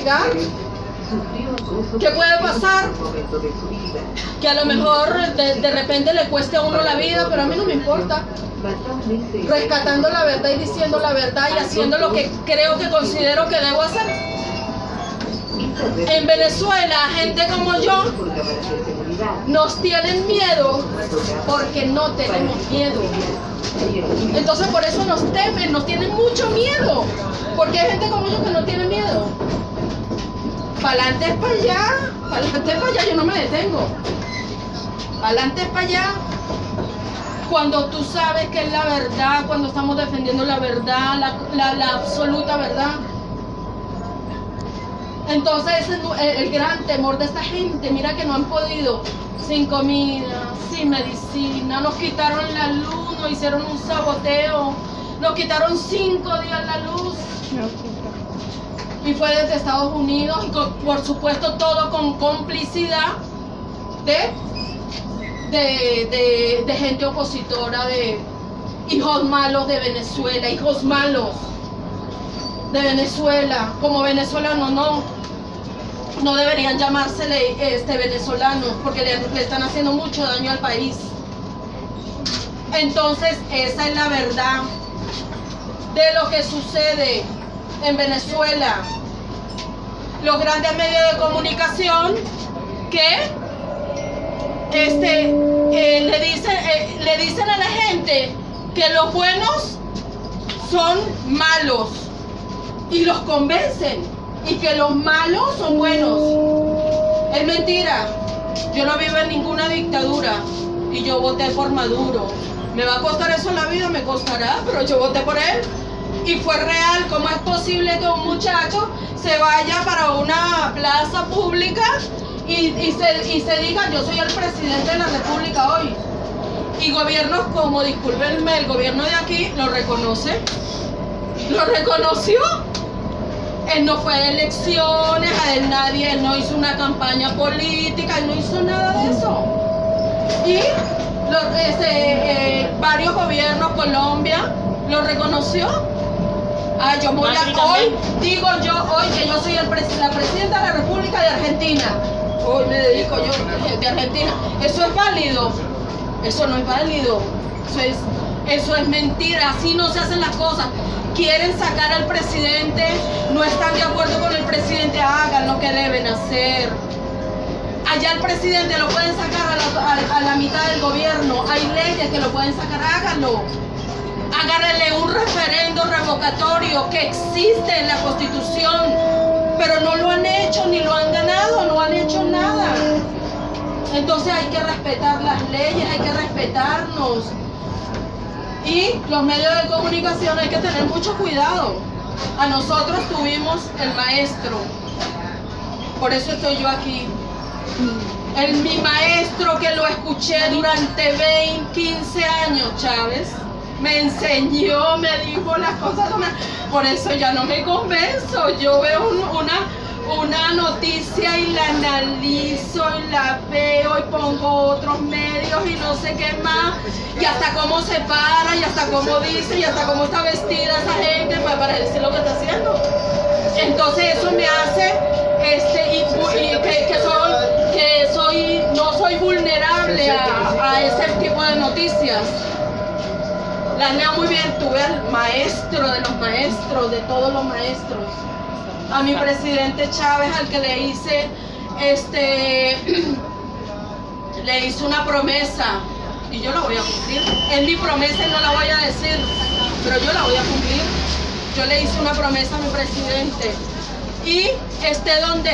llegar. ¿Qué puede pasar? Que a lo mejor de repente le cueste a uno la vida, pero a mí no me importa. Rescatando la verdad y diciendo la verdad y haciendo lo que creo que considero que debo hacer. En Venezuela, gente como yo, nos tienen miedo porque no tenemos miedo. Entonces por eso nos temen, nos tienen mucho miedo. Porque hay gente como yo que no tiene miedo. Para adelante es para allá, yo no me detengo. Para adelante es para allá. Cuando tú sabes que es la verdad, cuando estamos defendiendo la verdad, la absoluta verdad. Entonces ese es el gran temor de esta gente. Mira que no han podido, sin comida, sin medicina, nos quitaron la luz, nos hicieron un saboteo, nos quitaron 5 días la luz. Y fue desde Estados Unidos, y por supuesto todo con complicidad de gente opositora, de hijos malos de Venezuela, hijos malos de Venezuela. Como venezolanos no deberían llamársele venezolanos, porque le están haciendo mucho daño al país. Entonces esa es la verdad de lo que sucede en Venezuela. Los grandes medios de comunicación que le dicen a la gente que los buenos son malos y los convencen, y que los malos son buenos. Es mentira. Yo no vivo en ninguna dictadura y yo voté por Maduro. ¿Me va a costar eso la vida? Me costará, pero yo voté por él. Y fue real. ¿Cómo es posible que un muchacho se vaya para una plaza pública y se diga: yo soy el presidente de la República hoy? Y gobiernos como, discúlpenme, el gobierno de aquí lo reconoce, lo reconoció. Él no fue a elecciones, él no hizo una campaña política, él no hizo nada de eso. Y varios gobiernos, Colombia, lo reconoció. Yo voy hoy, digo yo hoy que yo soy la presidenta de la República de Argentina. Hoy me dedico yo de Argentina. ¿Eso es válido? Eso no es válido. Eso es mentira. Así no se hacen las cosas. Quieren sacar al presidente, no están de acuerdo con el presidente, hagan lo que deben hacer. Allá el presidente lo pueden sacar a la mitad del gobierno. Hay leyes que lo pueden sacar, háganlo. Háganle un referendo revocatorio que existe en la Constitución, pero no lo han hecho, ni lo han ganado, no han hecho nada. Entonces hay que respetar las leyes, hay que respetarnos. Y los medios de comunicación hay que tener mucho cuidado. A nosotros tuvimos el maestro, por eso estoy yo aquí. Mi maestro, que lo escuché durante 15 años, Chávez, me enseñó, me dijo las cosas. Por eso ya no me convenzo. Yo veo una noticia y la analizo y la veo y pongo otros medios y no sé qué más, y hasta cómo se para, y hasta cómo dice, y hasta cómo está vestida esa gente para decir lo que está haciendo. Entonces eso me hace no soy vulnerable a ese tipo de noticias. Las leo muy bien. Tuve al maestro de los maestros, de todos los maestros, a mi presidente Chávez, al que le hice una promesa, y yo la voy a cumplir. Es mi promesa y no la voy a decir, pero yo la voy a cumplir. Yo le hice una promesa a mi presidente, y donde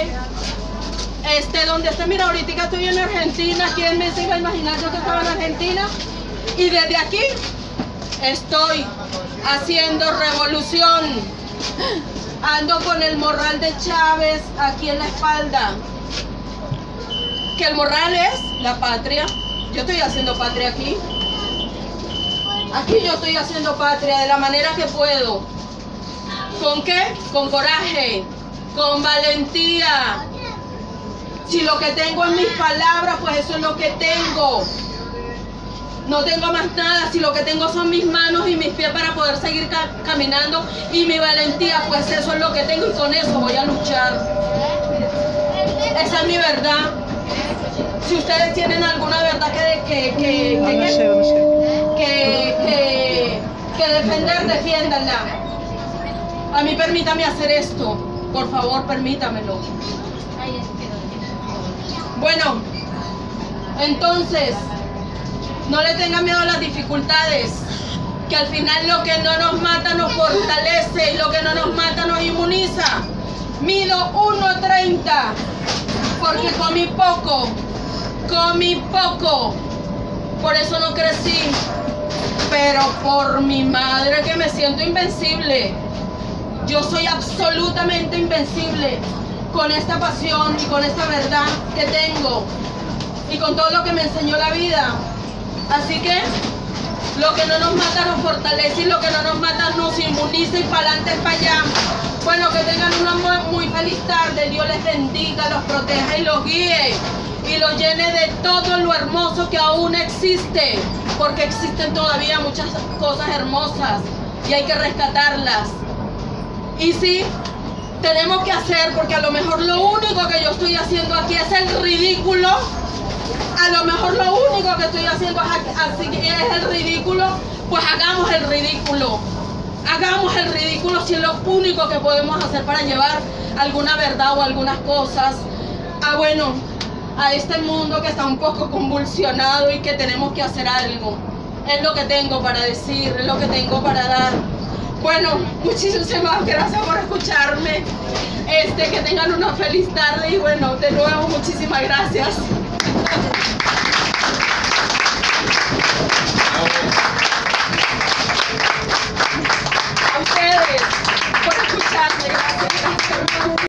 esté, mira, ahorita estoy en Argentina. ¿Quién me iba a imaginar yo que estaba en Argentina? Y desde aquí estoy haciendo revolución. Ando con el morral de Chávez aquí en la espalda. Que el morral es la patria. Yo estoy haciendo patria aquí. Aquí yo estoy haciendo patria de la manera que puedo. ¿Con qué? Con coraje, con valentía. Si lo que tengo es mis palabras, pues eso es lo que tengo. No tengo más nada, si lo que tengo son mis manos y mis pies para poder seguir caminando y mi valentía, pues eso es lo que tengo y con eso voy a luchar. Esa es mi verdad. Si ustedes tienen alguna verdad que defender, defiéndanla. A mí permítame hacer esto, por favor, permítamelo. Bueno, entonces, no le tengan miedo a las dificultades, que al final lo que no nos mata nos fortalece y lo que no nos mata nos inmuniza. Mido 1.30 porque comí poco, por eso no crecí, pero por mi madre que me siento invencible. Yo soy absolutamente invencible con esta pasión y con esta verdad que tengo y con todo lo que me enseñó la vida. Así que lo que no nos mata nos fortalece y lo que no nos mata nos inmuniza y para adelante, para allá. Bueno, que tengan una muy feliz tarde. Dios les bendiga, los proteja y los guíe y los llene de todo lo hermoso que aún existe, porque existen todavía muchas cosas hermosas y hay que rescatarlas. Y sí, tenemos que hacer, porque a lo mejor lo único que yo estoy haciendo aquí es el ridículo. A lo mejor lo único que estoy haciendo es el ridículo, pues hagamos el ridículo. Hagamos el ridículo si es lo único que podemos hacer para llevar alguna verdad o algunas cosas a este mundo que está un poco convulsionado y que tenemos que hacer algo. Es lo que tengo para decir, es lo que tengo para dar. Bueno, muchísimas gracias por escucharme. Que tengan una feliz tarde y bueno, de nuevo muchísimas gracias.